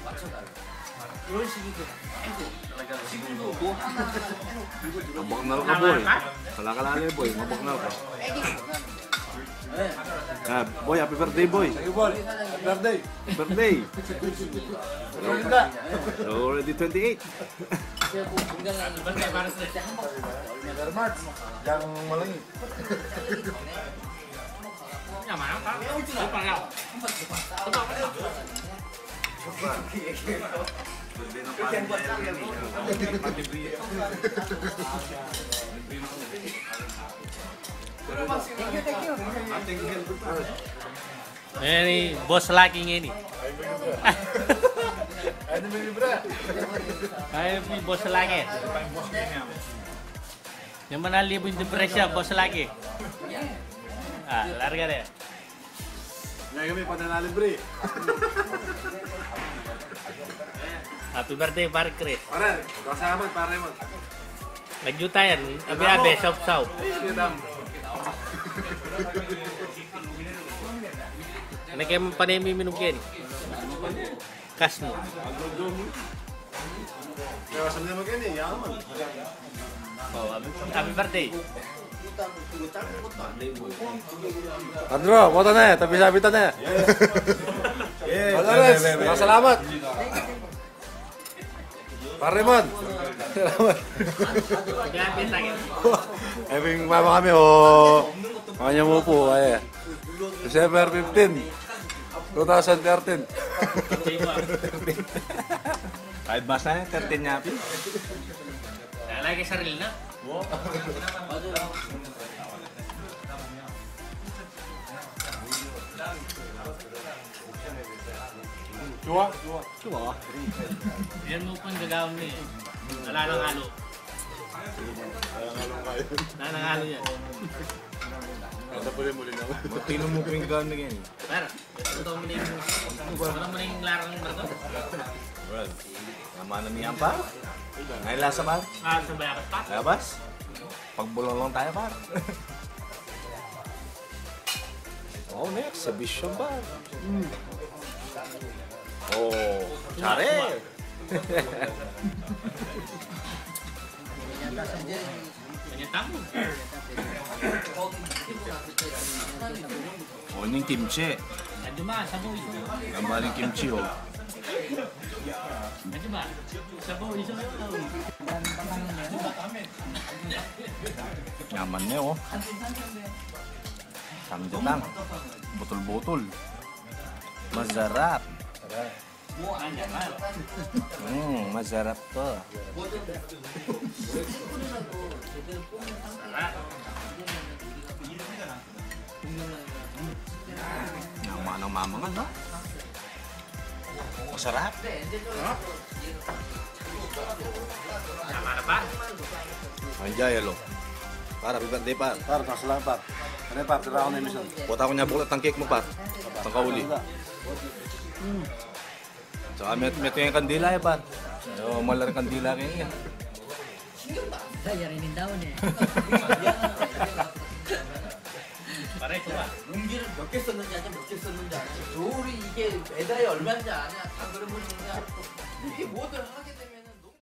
이런 식이 지금도 뭐 하나하나 해놓고 Mabaknal ka, boy. Kala-kalala boy, mabaknal ka. Ah, boy, happy birthday, boy. Thank you, boy. Happy birthday. Birthday. Ganda. Already 28. Very much. Yang malangi. 야 많아? 오빠야. Ini bos lakinya ini. Ano may libra? Ini bos laki. Yang mana libu depresi bos laki. Ah, larga deh. Ngayon kami pananalibre. Happy birthday, Par Chris. Pare, kasama pare mo. Nagjuta yan. Abi-abi, saup-saup. Ano kayo panemi minum kayo ni? Kas mo. Kaya sabi mo kani, yaman. Oh, happy birthday. Andro, foto na tapi sabitan na. Yes. Salamat. Paremon. Salamat. Gabi tayo. Having mama kami oh. Makanya mo po ay. December 15. 2013. Kahit basta na, 13 niya, Pi. Lagi sarili na. Cua. Yan mo pang gagawin mo eh. Wala nang halo. Wala nang halo yan. Ada boleh muli na. Matino mo kung gano'n na yan. Pero, ito mo na yung larang barko. Well, naman na niyan, Par. Ngayon lasa, Par. Ah, sabay ako pa. Labas. Pagbulong lang tayo, Par. Oh, next, exhibition, Par. Oh, tsare. Kanya tamu. Oh, ini kimchi. Ano ba? Sabaw ito. Gambaling kimchi, oh. Ano ba? Sabaw ito. Nyaman niya, oh. Samjatang. Botol-botol. Masarap. Masarap to. Nyaman ng mamangan, no? Masarap. Tama na pa? Anjay, alo. Par, happy birthday, Par. Par, salamat par. Ano par, tira ako na emission. Buta ko niya bulat ang cake mo, Par. Ang kauli. Tsaka may yung kandila, eh, Par. Malar kandila kayo niya. yarinin daw niya. Pare, ito ba? 용기를 몇 개 썼는지 아냐 몇 개 썼는지 아냐 저울이 이게 배달이 얼마인지 아냐 다 그런 걸 보냐 이게 뭐든 하게 되면